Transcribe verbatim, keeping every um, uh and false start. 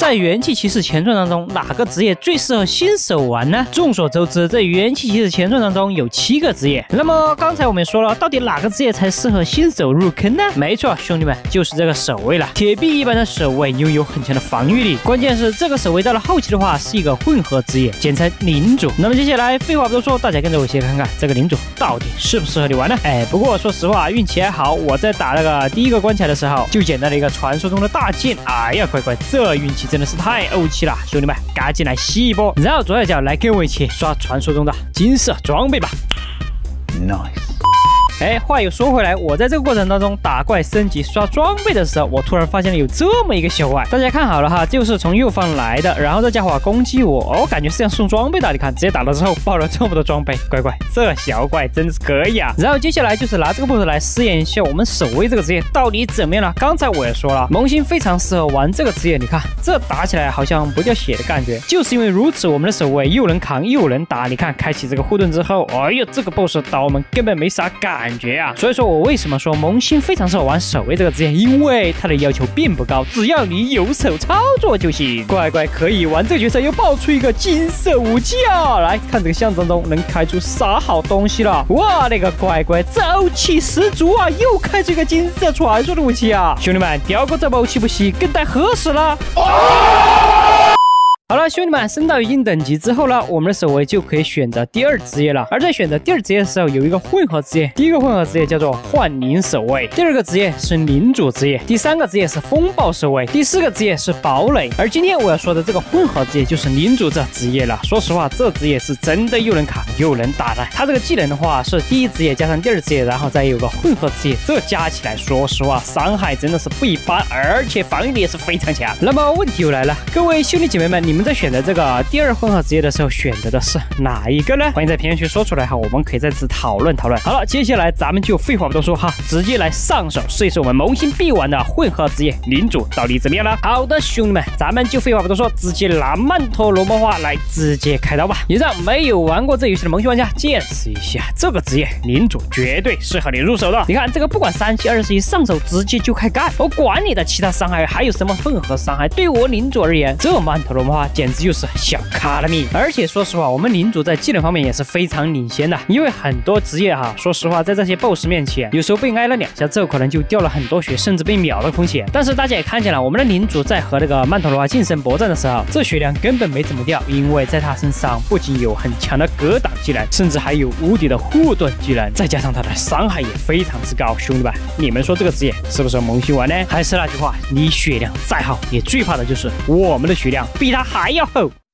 在元气骑士前传当中，哪个职业最适合新手玩呢？众所周知，在元气骑士前传当中有七个职业。那么刚才我们也说了，到底哪个职业才适合新手入坑呢？没错，兄弟们，就是这个守卫了。铁壁一般的守卫拥有很强的防御力，关键是这个守卫到了后期的话是一个混合职业，简称领主。那么接下来废话不多说，大家跟着我一起看看这个领主到底适不适合你玩呢？哎，不过说实话，运气还好，我在打那个第一个关卡的时候就捡到了一个传说中的大剑。哎呀，乖乖，这运气真的是太欧气了，兄弟们，赶紧来吸一波，然后左下角来跟我一起刷传说中的金色装备吧。Nice。哎，话又说回来，我在这个过程当中打怪升级刷装备的时候，我突然发现了有这么一个小怪，大家看好了哈，就是从右方来的，然后这家伙攻击我，我感觉是要送装备的，你看直接打了之后爆了这么多装备，乖乖，这小怪真是可以啊。然后接下来就是拿这个 boss 来试验一下我们守卫这个职业到底怎么样了。刚才我也说了，萌新非常适合玩这个职业，你看这打起来好像不掉血的感觉，就是因为如此，我们的守卫又能扛又能打。你看开启这个护盾之后，哎呦，这个 boss 刀们根本没啥感觉啊。所以说我为什么说萌新非常适合玩守卫这个职业，因为它的要求并不高，只要你有手操作就行。乖乖，可以玩这个角色又爆出一个金色武器啊！来看这个象征中能开出啥好东西了？哇，那个乖乖，这欧气十足啊！又开出一个金色传说的武器啊！兄弟们，掉过这把武器不惜更待何时了？好了，兄弟们，升到一定等级之后呢，我们的守卫就可以选择第二职业了。而在选择第二职业的时候，有一个混合职业。第一个混合职业叫做幻灵守卫，第二个职业是领主职业，第三个职业是风暴守卫，第四个职业是堡垒。而今天我要说的这个混合职业就是领主这职业了。说实话，这职业是真的又能扛又能打的。他这个技能的话是第一职业加上第二职业，然后再有个混合职业，这加起来，说实话伤害真的是不一般，而且防御力也是非常强。那么问题又来了，各位兄弟姐妹们，你们在选择这个第二混合职业的时候选择的是哪一个呢？欢迎在评论区说出来哈，我们可以在此讨论讨论。好了，接下来咱们就废话不多说哈，直接来上手试一试我们萌新必玩的混合职业领主到底怎么样了。好的，兄弟们，咱们就废话不多说，直接拿曼陀罗魔花来直接开刀吧，也让没有玩过这游戏的萌新玩家见识一下这个职业领主绝对适合你入手的。你看这个不管三七二十一，上手直接就开干，我管你的其他伤害还有什么混合伤害，对于我领主而言，这曼陀罗魔花简直就是小卡了米。而且说实话，我们领主在技能方面也是非常领先的，因为很多职业哈，说实话在这些 boss 面前，有时候被挨了两下之后，可能就掉了很多血，甚至被秒的风险。但是大家也看见了，我们的领主在和这个曼陀罗花近身搏战的时候，这血量根本没怎么掉，因为在他身上不仅有很强的格挡技能，甚至还有无敌的护盾技能，再加上他的伤害也非常之高。兄弟们，你们说这个职业是不是萌新玩呢？还是那句话，你血量再好，也最怕的就是我们的血量比他还要厚。